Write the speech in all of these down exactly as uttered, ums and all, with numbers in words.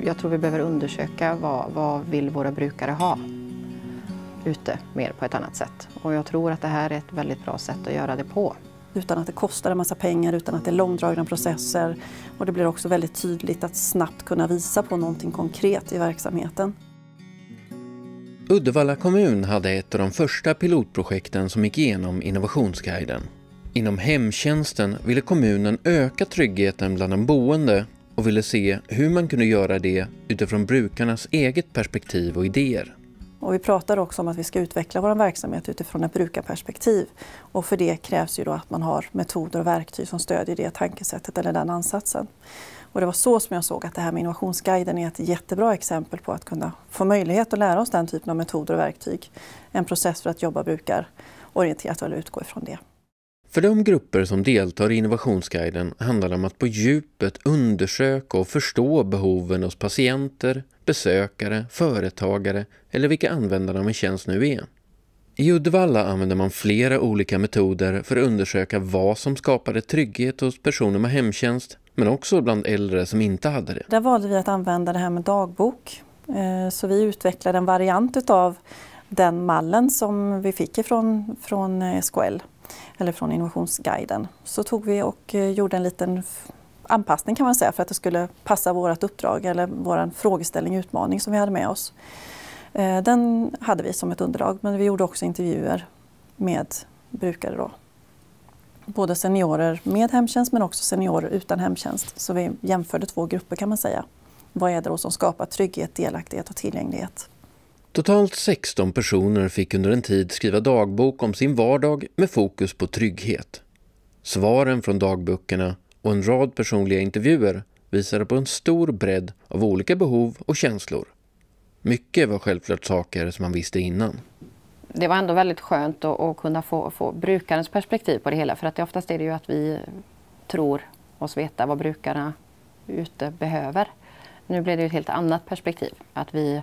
Jag tror vi behöver undersöka vad, vad vill våra brukare ha ute mer på ett annat sätt. Och jag tror att det här är ett väldigt bra sätt att göra det på. Utan att det kostar en massa pengar, utan att det är långdragna processer. Och det blir också väldigt tydligt att snabbt kunna visa på någonting konkret i verksamheten. Uddevalla kommun hade ett av de första pilotprojekten som gick igenom Innovationsguiden. Inom hemtjänsten ville kommunen öka tryggheten bland de boende och ville se hur man kunde göra det utifrån brukarnas eget perspektiv och idéer. Och vi pratar också om att vi ska utveckla vår verksamhet utifrån ett brukarperspektiv. Och för det krävs ju då att man har metoder och verktyg som stödjer det tankesättet eller den ansatsen. Och det var så som jag såg att det här med Innovationsguiden är ett jättebra exempel på att kunna få möjlighet att lära oss den typen av metoder och verktyg. En process för att jobba brukarorienterat eller utgå ifrån det. För de grupper som deltar i Innovationsguiden handlar det om att på djupet undersöka och förstå behoven hos patienter, besökare, företagare eller vilka användare av en tjänst nu är. I Uddevalla använder man flera olika metoder för att undersöka vad som skapade trygghet hos personer med hemtjänst, men också bland äldre som inte hade det. Där valde vi att använda det här med dagbok. Så vi utvecklade en variant av den mallen som vi fick ifrån, från S K L. Eller från Innovationsguiden. Så tog vi och gjorde en liten anpassning kan man säga för att det skulle passa vårt uppdrag eller vår frågeställning, utmaning som vi hade med oss. Den hade vi som ett underlag, men vi gjorde också intervjuer med brukare då. Både seniorer med hemtjänst men också seniorer utan hemtjänst. Så vi jämförde två grupper kan man säga. Vad är det då som skapar trygghet, delaktighet och tillgänglighet? Totalt sexton personer fick under en tid skriva dagbok om sin vardag med fokus på trygghet. Svaren från dagböckerna och en rad personliga intervjuer visade på en stor bredd av olika behov och känslor. Mycket var självklart saker som man visste innan. Det var ändå väldigt skönt att, att kunna få, få brukarens perspektiv på det hela. För att det oftast är det ju att vi tror oss veta vad brukarna ute behöver. Nu blev det ett helt annat perspektiv. Att vi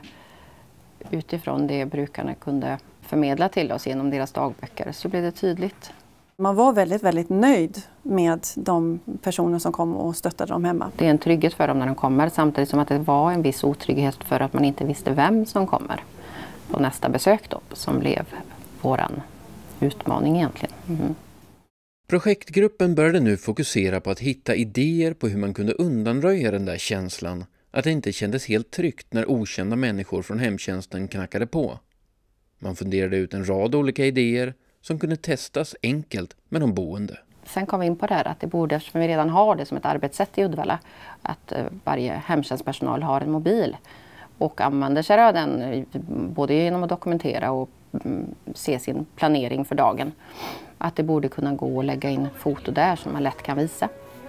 utifrån det brukarna kunde förmedla till oss genom deras dagböcker så blev det tydligt. Man var väldigt, väldigt nöjd med de personer som kom och stöttade dem hemma. Det är en trygghet för dem när de kommer samtidigt som att det var en viss otrygghet för att man inte visste vem som kommer på nästa besök då, som blev våran utmaning egentligen. Mm. Projektgruppen började nu fokusera på att hitta idéer på hur man kunde undanröja den där känslan att det inte kändes helt tryggt när okända människor från hemtjänsten knackade på. Man funderade ut en rad olika idéer som kunde testas enkelt med de boende. Sen kom vi in på det här att det borde, eftersom vi redan har det som ett arbetssätt i Uddevalla, att varje hemtjänstpersonal har en mobil och använder sig av den både genom att dokumentera och se sin planering för dagen. Att det borde kunna gå att lägga in foto där som man lätt kan visa.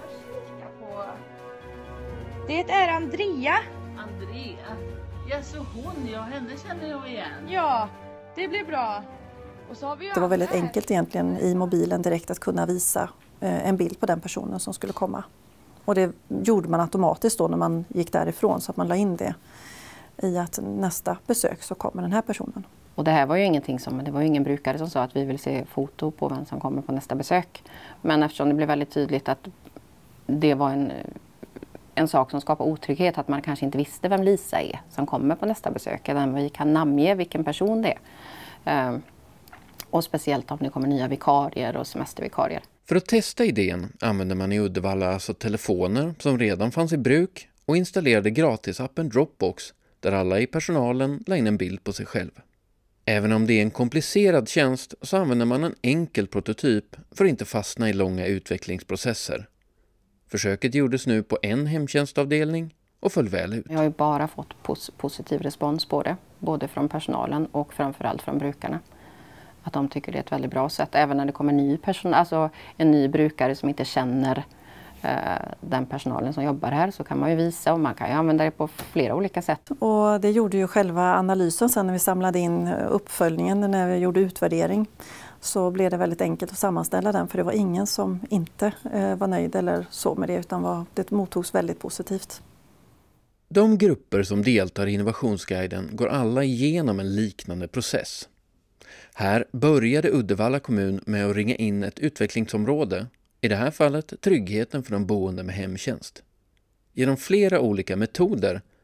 Det är Andrea. Andrea? Ja, så hon, ja, henne känner jag igen. Ja, det blir bra. Och så har vi det var väldigt enkelt egentligen i mobilen direkt att kunna visa eh, en bild på den personen som skulle komma. Och det gjorde man automatiskt då när man gick därifrån så att man la in det i att nästa besök så kommer den här personen. Och det här var ju ingenting som, det var ju ingen brukare som sa att vi vill se foto på vem som kommer på nästa besök. Men eftersom det blev väldigt tydligt att det var en en sak som skapar otrygghet, att man kanske inte visste vem Lisa är som kommer på nästa besök, eller vi kan namnge vilken person det är. Och speciellt om det kommer nya vikarier och semestervikarier. För att testa idén använde man i Uddevalla alltså telefoner som redan fanns i bruk och installerade gratisappen Dropbox där alla i personalen la in en bild på sig själv. Även om det är en komplicerad tjänst så använder man en enkel prototyp för att inte fastna i långa utvecklingsprocesser. Försöket gjordes nu på en hemtjänstavdelning och föll väl ut. Jag har ju bara fått pos- positiv respons på det, både från personalen och framförallt från brukarna. Att de tycker det är ett väldigt bra sätt, även när det kommer ny person, alltså en ny brukare som inte känner eh, den personalen som jobbar här, så kan man ju visa och man kan ju använda det på flera olika sätt. Och det gjorde ju själva analysen sen när vi samlade in uppföljningen, när vi gjorde utvärdering. Så blev det väldigt enkelt att sammanställa den, för det var ingen som inte eh, var nöjd eller så med det, utan var, det mottogs väldigt positivt. De grupper som deltar i Innovationsguiden går alla igenom en liknande process. Här började Uddevalla kommun med att ringa in ett utvecklingsområde, i det här fallet tryggheten för de boende med hemtjänst. Genom flera olika metoder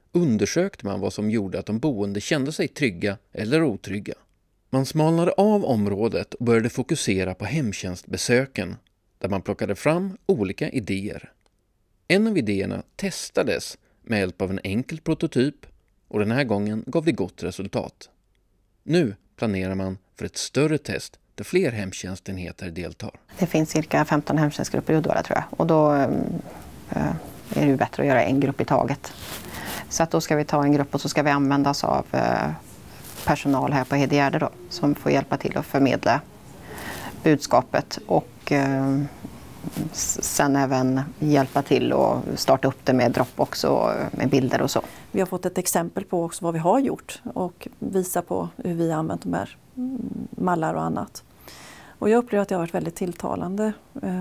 undersökte man vad som gjorde att de boende kände sig trygga eller otrygga. Man smalnade av området och började fokusera på hemtjänstbesöken, där man plockade fram olika idéer. En av idéerna testades med hjälp av en enkel prototyp och den här gången gav det gott resultat. Nu planerar man för ett större test där fler hemtjänstenheter deltar. Det finns cirka femton hemtjänstgrupper i Uddevalla tror jag, och då eh, är det ju bättre att göra en grupp i taget. Så att då ska vi ta en grupp och så ska vi använda oss av eh, personal här på Hedegärde då, som får hjälpa till att förmedla budskapet och eh, sen även hjälpa till och starta upp det med Dropbox och med bilder och så. Vi har fått ett exempel på också vad vi har gjort och visa på hur vi har använt de här mallar och annat. Och jag upplever att det har varit väldigt tilltalande eh,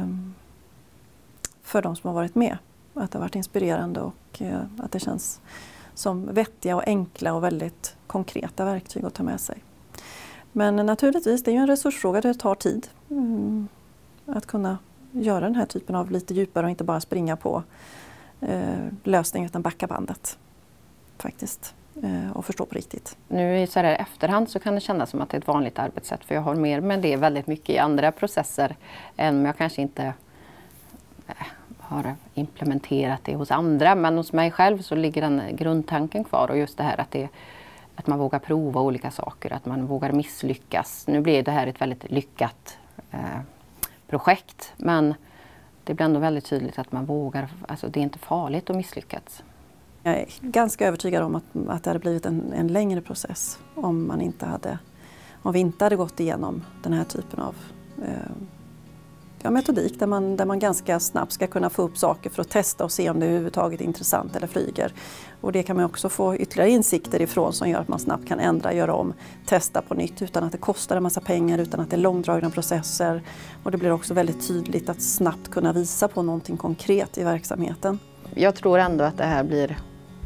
för de som har varit med. Att det har varit inspirerande och eh, att det känns som vettiga och enkla och väldigt konkreta verktyg att ta med sig. Men naturligtvis, det är ju en resursfråga, det tar tid mm, att kunna göra den här typen av lite djupare och inte bara springa på eh, lösningen utan backa bandet faktiskt eh, och förstå på riktigt. Nu i så här efterhand så kan det kännas som att det är ett vanligt arbetssätt för jag har mer med det väldigt mycket i andra processer än om jag kanske inte eh, har implementerat det hos andra, men hos mig själv så ligger den grundtanken kvar och just det här att, det, att man vågar prova olika saker, att man vågar misslyckas. Nu blir det här ett väldigt lyckat eh, projekt, men det blir ändå väldigt tydligt att man vågar, alltså det är inte farligt att misslyckas. Jag är ganska övertygad om att, att det hade blivit en, en längre process om man inte hade, om vi inte hade gått igenom den här typen av eh, ja, metodik där man, där man ganska snabbt ska kunna få upp saker för att testa och se om det överhuvudtaget är intressant eller flyger. Och det kan man också få ytterligare insikter ifrån som gör att man snabbt kan ändra, göra om, testa på nytt utan att det kostar en massa pengar, utan att det är långdragna processer. Och det blir också väldigt tydligt att snabbt kunna visa på någonting konkret i verksamheten. Jag tror ändå att det här blir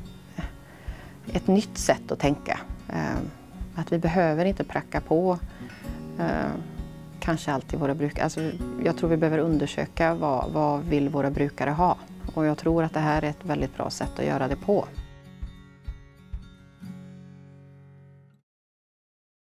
ett nytt sätt att tänka. Att vi behöver inte pracka på kanske alltid våra brukare. Alltså, jag tror vi behöver undersöka vad, vad vill våra brukare ha. Och jag tror att det här är ett väldigt bra sätt att göra det på.